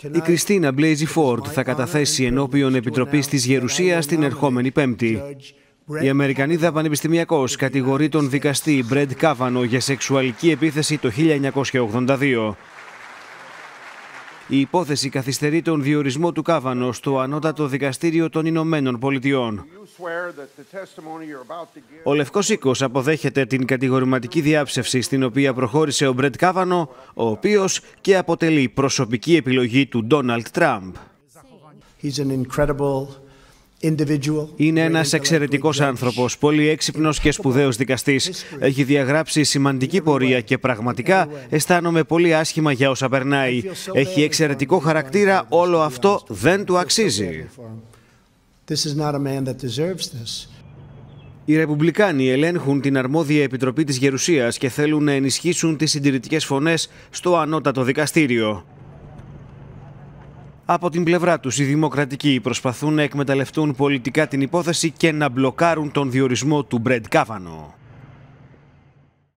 Η Κριστίνα Μπλέιζι Φόρντ θα καταθέσει ενώπιον Επιτροπής της Γερουσίας την ερχόμενη Πέμπτη. Η Αμερικανίδα πανεπιστημιακός κατηγορεί τον δικαστή Μπρεντ Κάβανο για σεξουαλική επίθεση το 1982. Η υπόθεση καθυστερεί τον διορισμό του Κάβανο στο Ανώτατο Δικαστήριο των Ηνωμένων Πολιτειών. Ο Λευκός Οίκος αποδέχεται την κατηγορηματική διάψευση στην οποία προχώρησε ο Μπρεντ Κάβανο, ο οποίος και αποτελεί προσωπική επιλογή του Ντόναλντ Τραμπ. Είναι ένας εξαιρετικός άνθρωπος, πολύ έξυπνος και σπουδαίος δικαστής. Έχει διαγράψει σημαντική πορεία και πραγματικά αισθάνομαι πολύ άσχημα για όσα περνάει. Έχει εξαιρετικό χαρακτήρα, όλο αυτό δεν του αξίζει. Οι Ρεπουμπλικάνοι ελέγχουν την αρμόδια Επιτροπή της Γερουσίας και θέλουν να ενισχύσουν τις συντηρητικές φωνές στο Ανώτατο Δικαστήριο. Από την πλευρά τους, οι Δημοκρατικοί προσπαθούν να εκμεταλλευτούν πολιτικά την υπόθεση και να μπλοκάρουν τον διορισμό του Μπρεντ Κάβανο.